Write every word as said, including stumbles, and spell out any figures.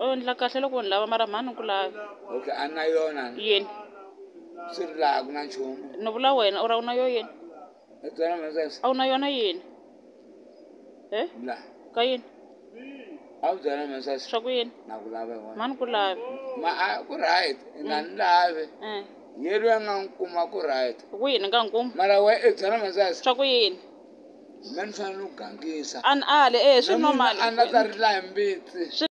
o ndla kahle loko ni lava mara mhani ku lavi. Okay, a na yona. Yini? Swi ri laha ku na nchumu. Ni vula wena u ra u na yo yini? I byela Moses. A wu na yona yini? Eh? La. Ka yini? A wu byela Moses. Swa ku yini? Na ku lava wena. Mhani ku lavi. Ma a ku right, na ni lavi. Eh. Yeri nga nkuma ku right. Ku yini nga nkuma? Mara we i byela Moses. Swa ku yini? Mani fanele ku gangisa. An ale eh swi normal. A na ta ri la hi mbitsi.